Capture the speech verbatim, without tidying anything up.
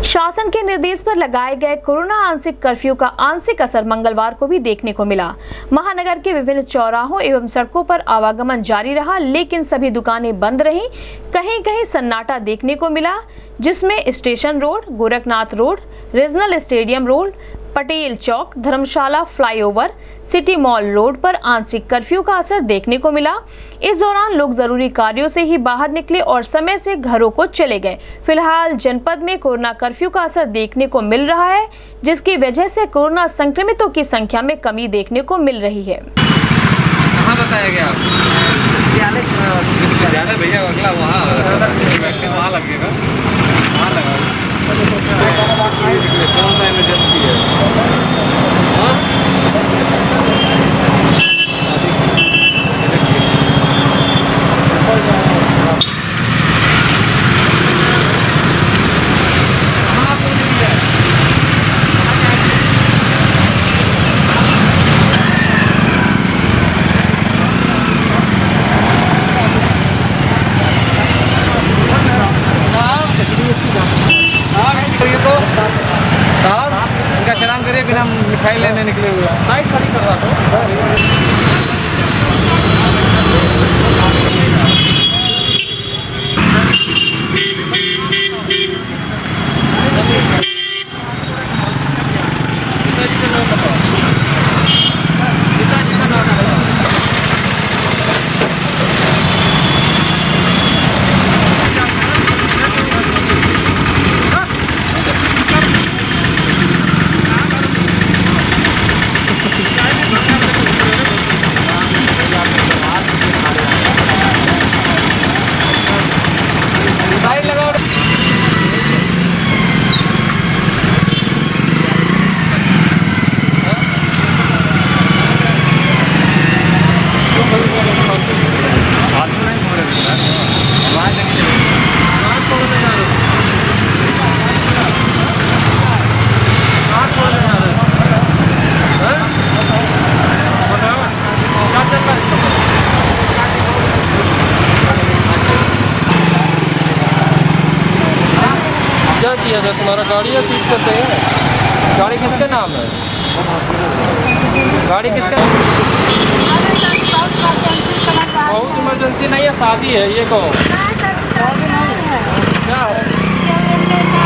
शासन के निर्देश पर लगाए गए कोरोना आंशिक कर्फ्यू का आंशिक असर मंगलवार को भी देखने को मिला। महानगर के विभिन्न चौराहों एवं सड़कों पर आवागमन जारी रहा, लेकिन सभी दुकानें बंद रहीं। कहीं कहीं सन्नाटा देखने को मिला, जिसमें station road, Gorakhnath road, regional stadium road, Patel चौक, Dharmshala flyover, city mall road पर आंशिक कर्फ्यू का असर देखने को मिला। इस दौरान लोग जरूरी कार्यों से ही बाहर निकले और समय से घरों को चले गए। फिलहाल जनपद में कोरोना कर्फ्यू का असर देखने को मिल रहा है, जिसकी वजह से कोरोना संक्रमितों की संख्या में कमी देखने को मिल रही है। कहाँ बताया गया विद्यालय भैया अगला वहाँ वहाँ लगेगा, वहाँ लगा इमरजेंसी है। चलान करिए, बिना मिठाई लेने निकले हुए साइड खड़ी करवा दो। क्या किया था तुम्हारा गाड़ी या सीट करते हैं? गाड़ी किसके नाम है? गाड़ी किसका? बहुत इमरजेंसी नहीं है, शादी है ये कहो क्या है?